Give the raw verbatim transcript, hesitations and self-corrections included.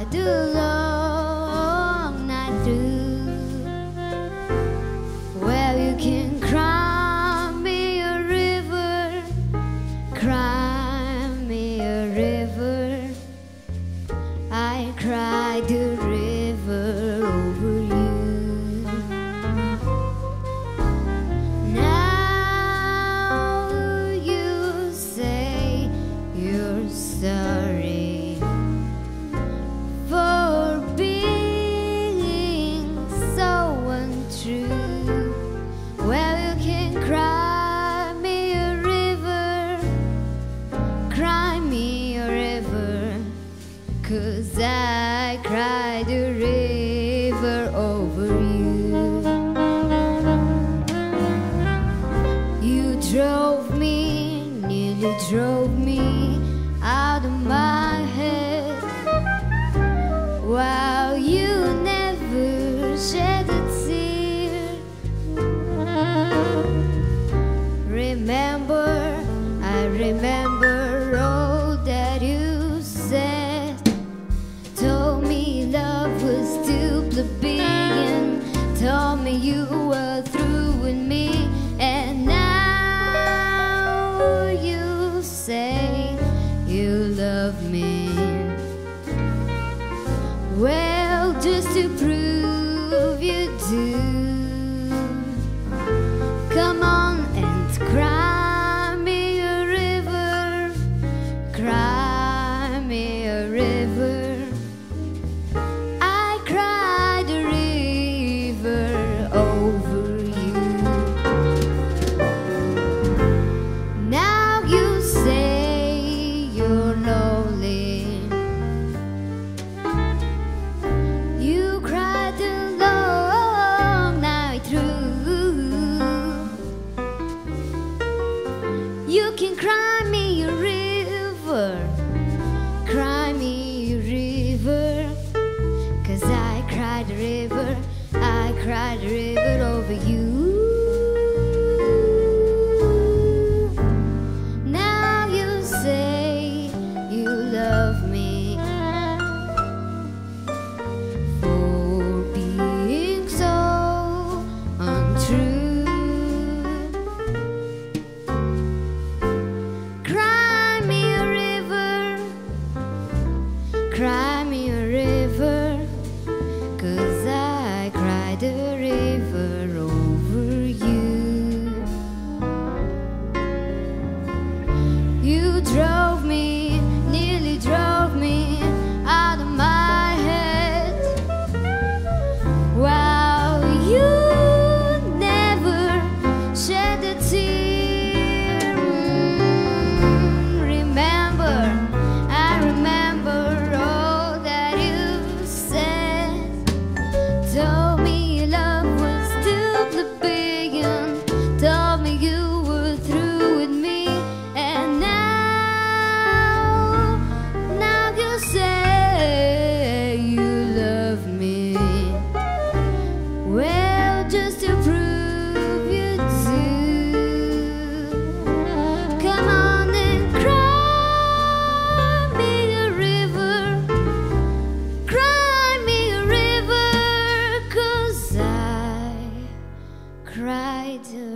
cried the long night through. Well, you can cry me a river, cry me a river. I cried the river over you. Now you say you're sorry for being so untrue. Well, you can cry me a river, cry me a river, 'cause I cried a river over you. You drove me, nearly drove me out of my head, while you never shed a tear. Remember, I remember all that you said. Told me love was too plebeian, told me you were through with me, and now you say you love me. Well, just to prove you do, come on and cry me a river, cry me a river. I cried a river over you. Now you say you're lonely. You cried the long night through. You can cry me a river, cry me a river, 'cause I cried a river, I cried a river over you. Now you say you love me for being so untrue. Cry me a river, cry me a river, 'cause I cried a river over you. You drove me, nearly drove me out of my head, while you never shed a tear. Mm, Remember, I remember all that you said. Told me love was too plebeian, told me you were through with me, and now, now you say you love me. Well, just to prove you do, come on and cry me a river, cry me a river, 'cause I cried a